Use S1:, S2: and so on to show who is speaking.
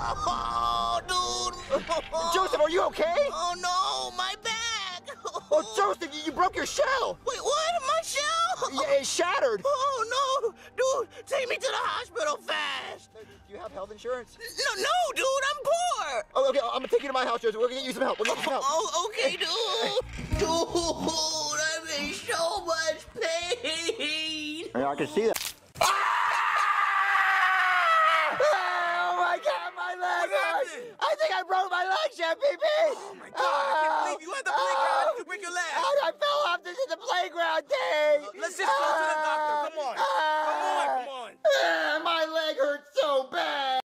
S1: Oh, dude.
S2: Joseph, are you okay?
S1: Oh, no, my back.
S2: Oh, Joseph, you broke your shell.
S1: Wait, what? My shell?
S2: Yeah, it shattered.
S1: Oh, no. Dude, take me to the hospital fast.
S2: Do you have health insurance?
S1: No, dude, I'm poor.
S2: Oh, okay, I'm gonna take you to my house, Joseph. We're gonna get you some help. We'll get you some help.
S1: Oh, okay, dude. Dude, I'm in so much pain.
S2: Yeah, I can see that. Oh my God, my leg!
S3: What happened?
S2: I think I broke my leg, Chef Pee.
S3: Oh my God, I can't believe you at the playground. You break your leg.
S2: I fell off this in the playground thing.
S3: Let's just go to